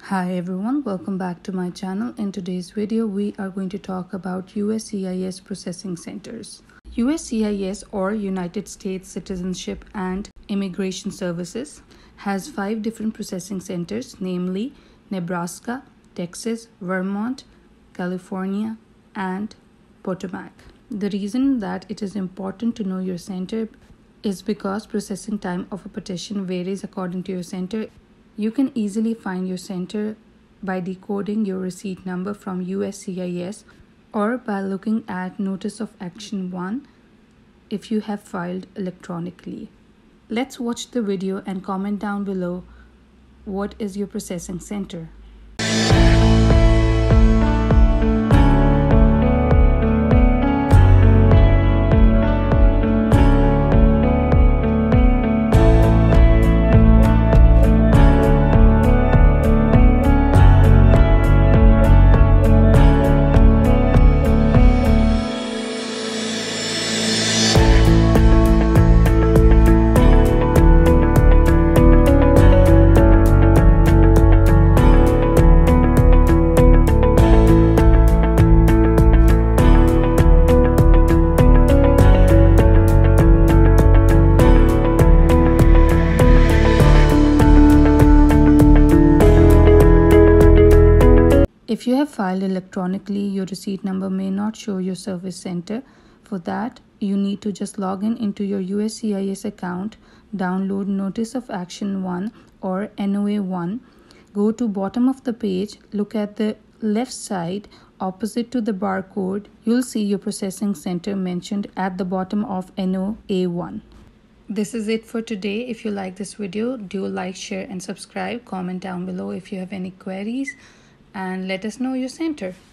Hi everyone, welcome back to my channel. In today's video, we are going to talk about USCIS processing centers. USCIS, or United States Citizenship and Immigration Services, has 5 different processing centers, namely Nebraska, Texas, Vermont, California, and Potomac. The reason that it is important to know your center is because processing time of a petition varies according to your center. You can easily find your center by decoding your receipt number from USCIS or by looking at Notice of Action 1 if you have filed electronically. Let's watch the video and comment down below what is your processing center. If you have filed electronically, your receipt number may not show your service center. For that, you need to just log into your USCIS account, download Notice of Action 1 or NOA 1, go to bottom of the page, look at the left side opposite to the barcode. You'll see your processing center mentioned at the bottom of NOA 1. This is it for today. If you like this video, do like, share and subscribe. Comment down below if you have any queries and let us know your center.